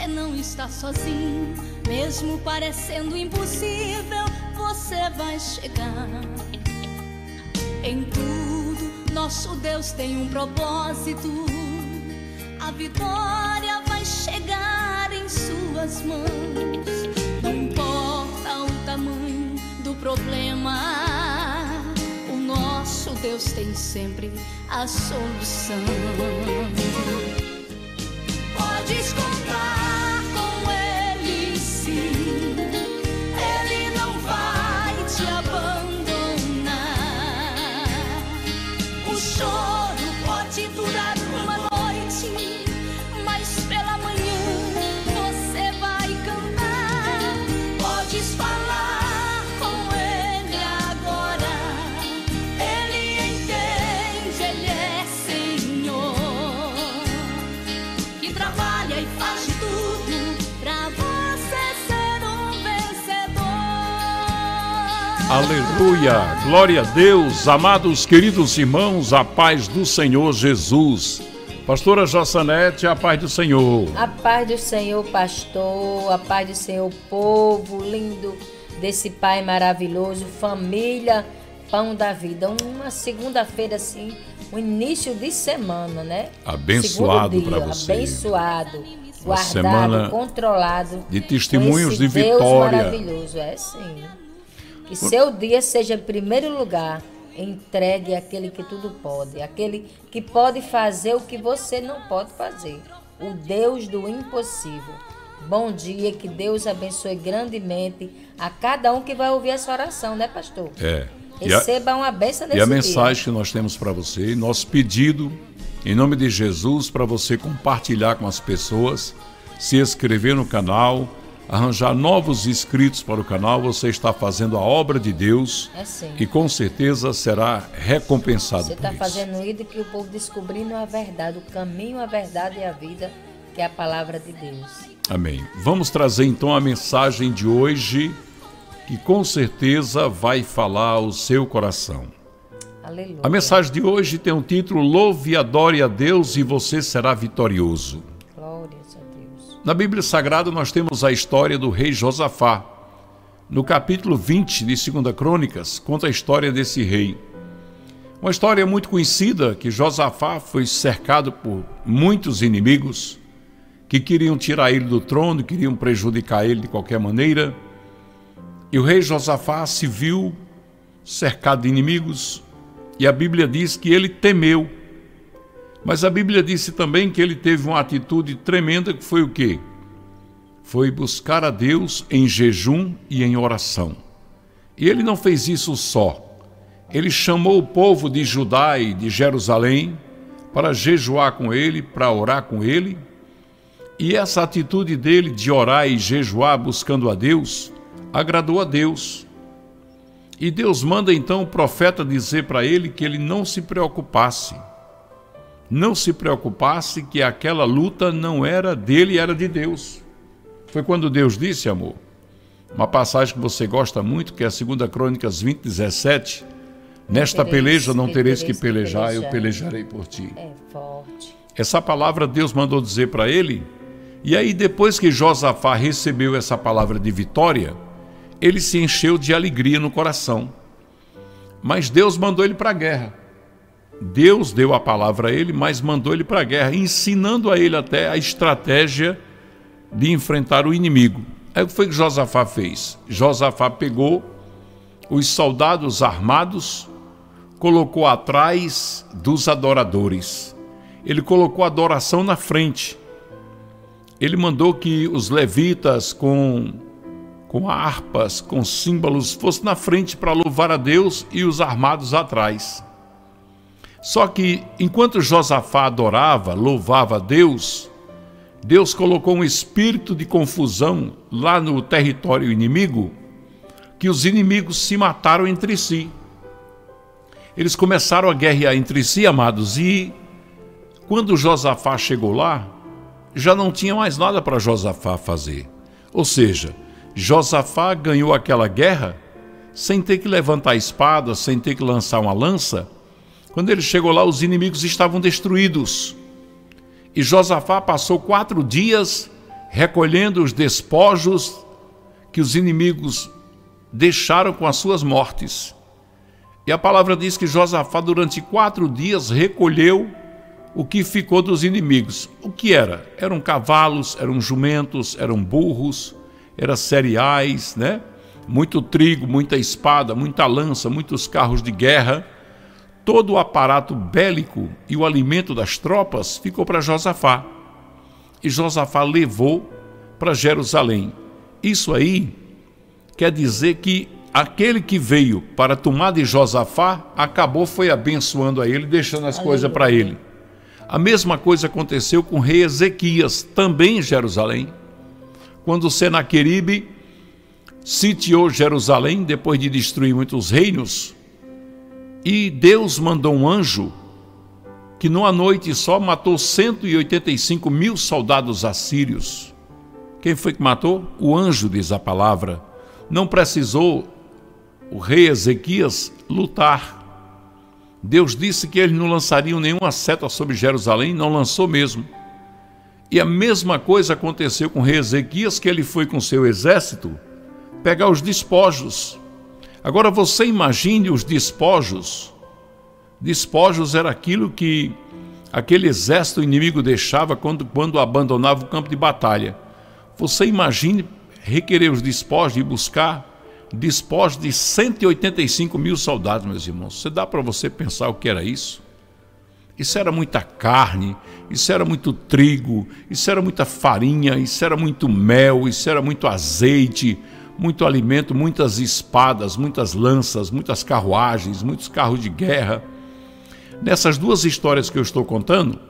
não está sozinho. Mesmo parecendo impossível, você vai chegar. Em tudo, nosso Deus tem um propósito. A vitória vai chegar em suas mãos. Não importa o tamanho do problema, o nosso Deus tem sempre a solução. Podes contar com Ele, sim. Ele não vai te abandonar. O choro pode durar uma noite, mas pela manhã você vai cantar. Podes falar com Ele agora. Ele entende, Ele é Senhor, que trabalha e faz de tudo pra você ser um vencedor. Aleluia, glória a Deus. Amados, queridos irmãos, a paz do Senhor Jesus. Pastora Jossanete, a paz do Senhor. A paz do Senhor, pastor, a paz do Senhor, povo lindo desse Pai maravilhoso, família, pão da vida. Uma segunda-feira assim, um início de semana, né? Abençoado para você. Abençoado, Uma semana guardado, controlado. de testemunhos com esse de Deus vitória. maravilhoso, é sim. Que seu dia seja em primeiro lugar entregue àquele que tudo pode, aquele que pode fazer o que você não pode fazer, o Deus do impossível. Bom dia, que Deus abençoe grandemente a cada um que vai ouvir essa oração, né, pastor? Receba uma bênção nesse dia. E a mensagem que nós temos para você, nosso pedido, em nome de Jesus, para você compartilhar com as pessoas, se inscrever no canal, arranjar novos inscritos para o canal. Você está fazendo a obra de Deus, e com certeza será recompensado. Você está fazendo isso que o povo descobrindo a verdade, o caminho, a verdade e a vida, que é a palavra de Deus. Amém. Vamos trazer então a mensagem de hoje, que com certeza vai falar ao seu coração. Aleluia. A mensagem de hoje tem um título: Louve e adore a Deus e você será vitorioso. Glórias a Deus. Na Bíblia Sagrada nós temos a história do rei Josafá. No capítulo 20 de 2 Crônicas, conta a história desse rei. Uma história muito conhecida, que Josafá foi cercado por muitos inimigos que queriam tirar ele do trono, queriam prejudicar ele de qualquer maneira. E o rei Josafá se viu cercado de inimigos, e a Bíblia diz que ele temeu. Mas a Bíblia disse também que ele teve uma atitude tremenda, que foi o quê? Foi buscar a Deus em jejum e em oração. E ele não fez isso só. Ele chamou o povo de Judá e de Jerusalém para jejuar com ele, para orar com ele. E essa atitude dele de orar e jejuar buscando a Deus, agradou a Deus. E Deus manda então o profeta dizer para ele que ele não se preocupasse. Não se preocupasse, que aquela luta não era dele, era de Deus. Foi quando Deus disse, amor, uma passagem que você gosta muito, que é a 2 Crônicas 20, 17. Nesta peleja não tereis que pelejar, eu pelejarei por ti. É forte. Essa palavra Deus mandou dizer para ele. E aí, depois que Josafá recebeu essa palavra de vitória, ele se encheu de alegria no coração. Mas Deus mandou ele para a guerra. Deus deu a palavra a ele, mas mandou ele para a guerra, ensinando a ele até a estratégia de enfrentar o inimigo. Aí o que foi que Josafá fez? Josafá pegou os soldados armados, colocou atrás dos adoradores. Ele colocou a adoração na frente. Ele mandou que os levitas com harpas, com símbolos, fossem na frente para louvar a Deus e os armados atrás. Só que enquanto Josafá adorava, louvava a Deus, Deus colocou um espírito de confusão lá no território inimigo, que os inimigos se mataram entre si. Eles começaram a guerrear entre si, amados, e quando Josafá chegou lá, já não tinha mais nada para Josafá fazer. Ou seja, Josafá ganhou aquela guerra sem ter que levantar a espada, sem ter que lançar uma lança. Quando ele chegou lá, os inimigos estavam destruídos. E Josafá passou 4 dias recolhendo os despojos que os inimigos deixaram com as suas mortes. E a palavra diz que Josafá durante 4 dias recolheu o que ficou dos inimigos. O que era? Eram cavalos, eram jumentos, eram burros, eram cereais, né? Muito trigo, muita espada, muita lança, muitos carros de guerra. Todo o aparato bélico e o alimento das tropas ficou para Josafá. E Josafá levou para Jerusalém. Isso aí quer dizer que aquele que veio para tomar de Josafá foi abençoando a ele, deixando as coisas para ele. A mesma coisa aconteceu com o rei Ezequias, também em Jerusalém. Quando Senaqueribe sitiou Jerusalém, depois de destruir muitos reinos, e Deus mandou um anjo que numa noite só matou 185 mil soldados assírios. Quem foi que matou? O anjo, diz a palavra. Não precisou o rei Ezequias lutar. Deus disse que eles não lançariam nenhuma seta sobre Jerusalém, não lançou mesmo. E a mesma coisa aconteceu com o rei Ezequias, que ele foi com seu exército pegar os despojos. Agora você imagine os despojos. Despojos era aquilo que aquele exército inimigo deixava quando abandonava o campo de batalha. Você imagine requerer os despojos e buscar despojos de 185 mil soldados, meus irmãos. Dá para você pensar o que era isso? Isso era muita carne, isso era muito trigo, isso era muita farinha, isso era muito mel, isso era muito azeite, muito alimento, muitas espadas, muitas lanças, muitas carruagens, muitos carros de guerra. Nessas 2 histórias que eu estou contando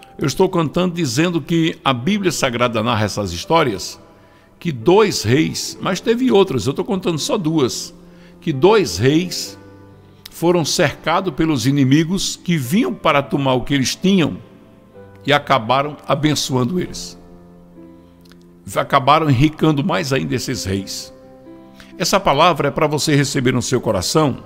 dizendo que a Bíblia Sagrada narra essas histórias, que 2 reis, mas teve outras, eu estou contando só 2, que 2 reis foram cercados pelos inimigos que vinham para tomar o que eles tinham e acabaram abençoando eles. Acabaram enricando mais ainda esses reis. Essa palavra é para você receber no seu coração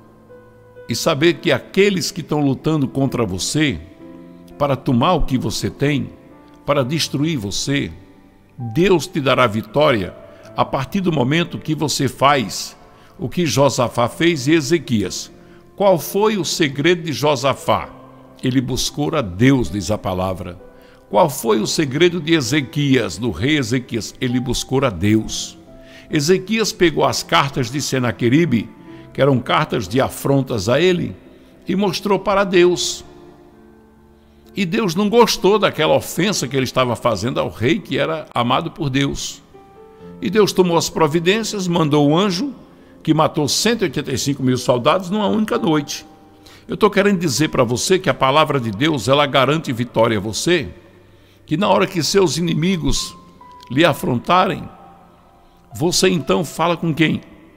e saber que aqueles que estão lutando contra você, para tomar o que você tem, para destruir você, Deus te dará vitória a partir do momento que você faz o que Josafá fez e Ezequias. Qual foi o segredo de Josafá? Ele buscou a Deus, diz a palavra. Qual foi o segredo de Ezequias, do rei Ezequias? Ele buscou a Deus. Ezequias pegou as cartas de Senaqueribe, que eram cartas de afrontas a ele, e mostrou para Deus. E Deus não gostou daquela ofensa que ele estava fazendo ao rei, que era amado por Deus. E Deus tomou as providências, mandou o anjo, que matou 185 mil soldados numa única noite. Eu estou querendo dizer para você que a palavra de Deus, ela garante vitória a você, que na hora que seus inimigos lhe afrontarem, você então fala com quem?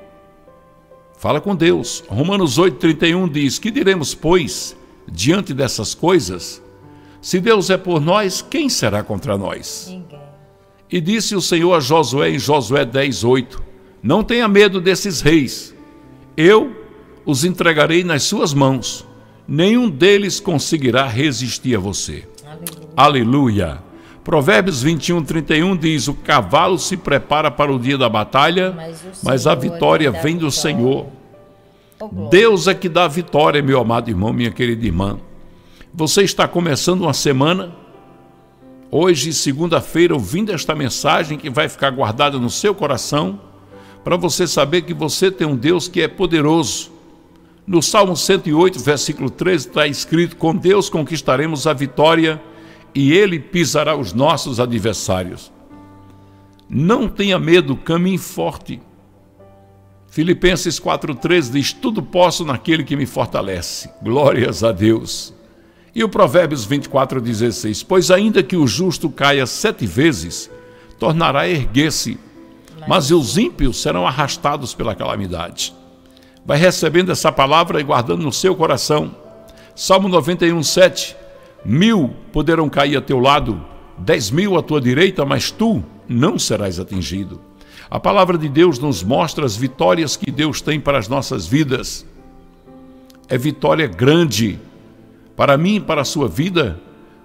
Fala com Deus. Romanos 8,31 diz: que diremos, pois, diante dessas coisas? Se Deus é por nós, quem será contra nós? Ninguém. E disse o Senhor a Josué em Josué 10,8: não tenha medo desses reis, eu os entregarei nas suas mãos, nenhum deles conseguirá resistir a você. Aleluia. Aleluia. Provérbios 21:31 diz: o cavalo se prepara para o dia da batalha, mas a vitória vem do Senhor. Deus é que dá a vitória, meu amado irmão, minha querida irmã. Você está começando uma semana, hoje, segunda-feira, ouvindo esta mensagem que vai ficar guardada no seu coração, para você saber que você tem um Deus que é poderoso. No Salmo 108, versículo 13, está escrito: com Deus conquistaremos a vitória e Ele pisará os nossos adversários. Não tenha medo, caminhe forte. Filipenses 4,13 diz: tudo posso naquele que me fortalece. Glórias a Deus. E o Provérbios 24,16: pois ainda que o justo caia 7 vezes, tornará a erguer-se, mas os ímpios serão arrastados pela calamidade. Vai recebendo essa palavra e guardando no seu coração. Salmo 91,7: 1000 poderão cair a teu lado, 10.000 à tua direita, mas tu não serás atingido. A palavra de Deus nos mostra as vitórias que Deus tem para as nossas vidas. É vitória grande para mim e para a sua vida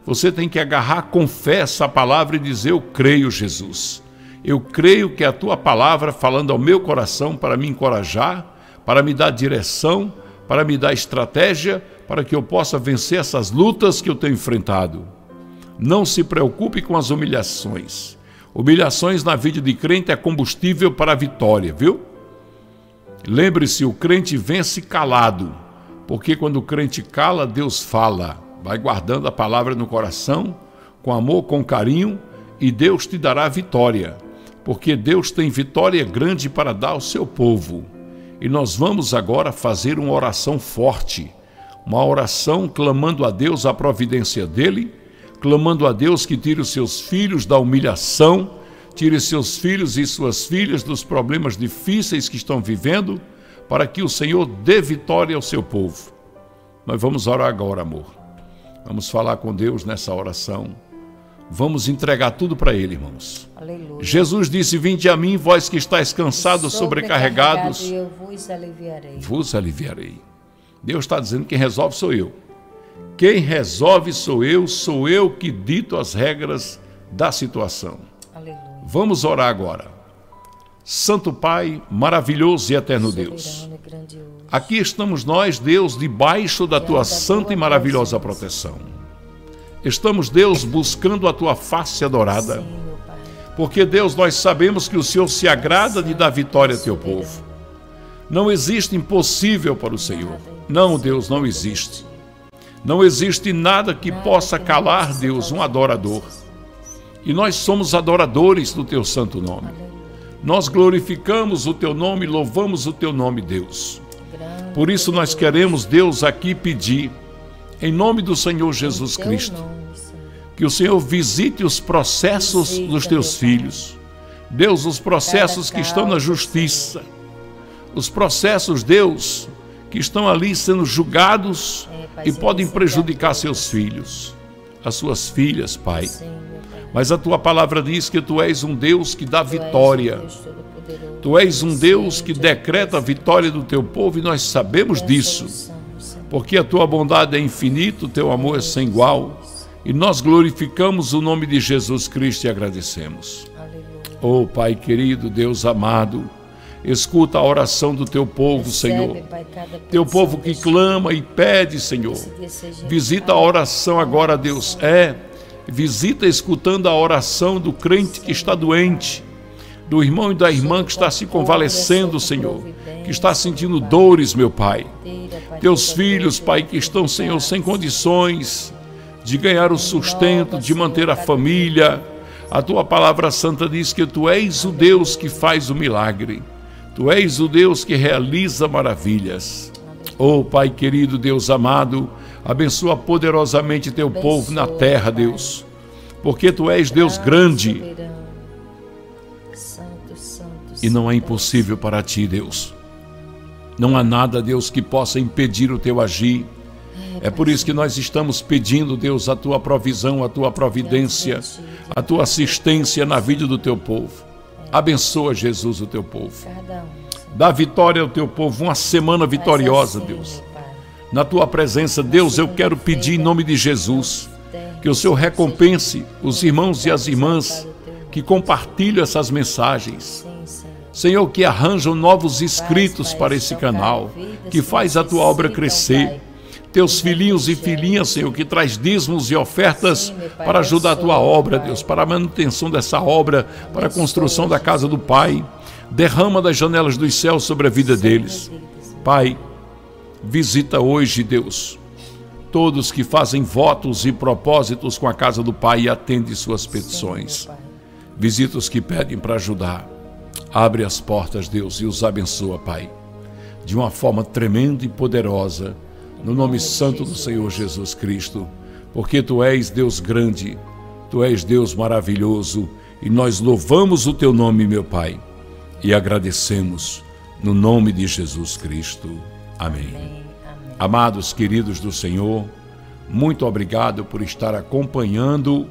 você tem que agarrar com fé essa palavra e dizer: eu creio, Jesus. Eu creio que é a tua palavra falando ao meu coração para me encorajar, para me dar direção, para me dar estratégia, para que eu possa vencer essas lutas que eu tenho enfrentado. Não se preocupe com as humilhações. Humilhações na vida de crente é combustível para a vitória, viu? Lembre-se, o crente vence calado, porque quando o crente cala, Deus fala. Vai guardando a palavra no coração, com amor, com carinho, e Deus te dará vitória, porque Deus tem vitória grande para dar ao seu povo. E nós vamos agora fazer uma oração forte, uma oração clamando a Deus a providência dele, clamando a Deus que tire os seus filhos da humilhação, tire seus filhos e suas filhas dos problemas difíceis que estão vivendo, para que o Senhor dê vitória ao seu povo. Nós vamos orar agora, amor. Vamos falar com Deus nessa oração. Vamos entregar tudo para Ele, irmãos. Aleluia. Jesus disse: vinde a mim, vós que estáis cansados, sobrecarregados, e eu vos aliviarei. Vos aliviarei. Deus está dizendo: quem resolve sou eu. Quem resolve sou eu que dito as regras da situação. Aleluia. Vamos orar agora. Santo Pai, maravilhoso e eterno Deus, aqui estamos nós, Deus, debaixo da tua santa e maravilhosa proteção. Estamos, Deus, buscando a tua face adorada, porque, Deus, nós sabemos que o Senhor se agrada de dar vitória a teu povo. Não existe impossível para o Senhor. Não, Deus, não existe. Não existe nada que possa calar, Deus, um adorador. E nós somos adoradores do teu santo nome. Nós glorificamos o teu nome, louvamos o teu nome, Deus. Por isso nós queremos, Deus, aqui pedir, em nome do Senhor Jesus Cristo, que o Senhor visite os processos dos teus filhos. Deus, os processos que estão na justiça, os processos, Deus, que estão ali sendo julgados e podem prejudicar seus filhos, as suas filhas, Pai. Mas a tua palavra diz que tu és um Deus que dá vitória. Tu és um Deus que decreta a vitória do teu povo e nós sabemos disso. Porque a tua bondade é infinita, o teu amor é sem igual. E nós glorificamos o nome de Jesus Cristo e agradecemos. Oh, Pai querido, Deus amado, escuta a oração do teu povo, Senhor. Teu povo que clama e pede, Senhor. Visita a oração agora, Deus. Visita escutando a oração do crente que está doente, do irmão e da irmã que está se convalescendo, Senhor, que está sentindo dores, meu Pai. Teus filhos, Pai, que estão, Senhor, sem condições de ganhar o sustento, de manter a família. A tua palavra santa diz que tu és o Deus que faz o milagre. Tu és o Deus que realiza maravilhas. Oh, Pai querido, Deus amado, abençoa poderosamente teu povo na terra, Deus, porque tu és Deus grande e não é impossível para ti, Deus. Não há nada, Deus, que possa impedir o teu agir. É por isso que nós estamos pedindo, Deus, a tua provisão, a tua providência, a tua assistência na vida do teu povo. Abençoa, Jesus, o teu povo. Dá vitória ao teu povo, uma semana vitoriosa, Deus. Na tua presença, Deus, eu quero pedir em nome de Jesus que o Senhor recompense os irmãos e as irmãs que compartilham essas mensagens. Senhor, que arranjam novos inscritos para esse canal, que faz a tua obra crescer. Teus filhinhos e filhinhas, Senhor, que traz dízimos e ofertas para ajudar a tua obra, Deus, para a manutenção dessa obra, para a construção da casa do Pai. Derrama das janelas dos céus sobre a vida deles. Pai, visita hoje, Deus, todos que fazem votos e propósitos com a casa do Pai e atende suas petições. Visita os que pedem para ajudar. Abre as portas, Deus, e os abençoa, Pai, de uma forma tremenda e poderosa, no nome santo do Senhor Jesus Cristo, porque Tu és Deus grande, Tu és Deus maravilhoso, e nós louvamos o Teu nome, meu Pai, e agradecemos no nome de Jesus Cristo. Amém. Amados, queridos do Senhor, muito obrigado por estar acompanhando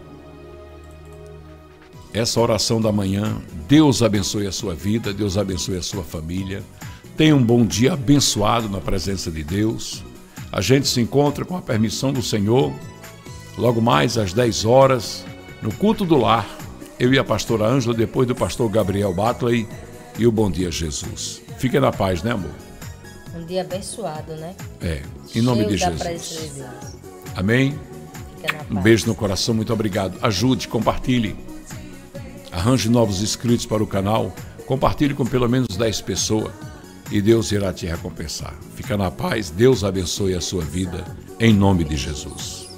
essa oração da manhã. Deus abençoe a sua vida, Deus abençoe a sua família. Tenha um bom dia abençoado na presença de Deus. A gente se encontra, com a permissão do Senhor, Logo mais às 10 horas, no culto do lar, eu e a pastora Ângela, depois do pastor Gabriel Batley e o Bom Dia Jesus. Fique na paz, né, amor? Um dia abençoado, né? Em nome de Cheio da Jesus. presença de Deus. Amém? Fica na paz. Um beijo no coração, muito obrigado. Ajude, compartilhe. Arranje novos inscritos para o canal. Compartilhe com pelo menos 10 pessoas e Deus irá te recompensar. Fica na paz, Deus abençoe a sua vida, em nome de Jesus.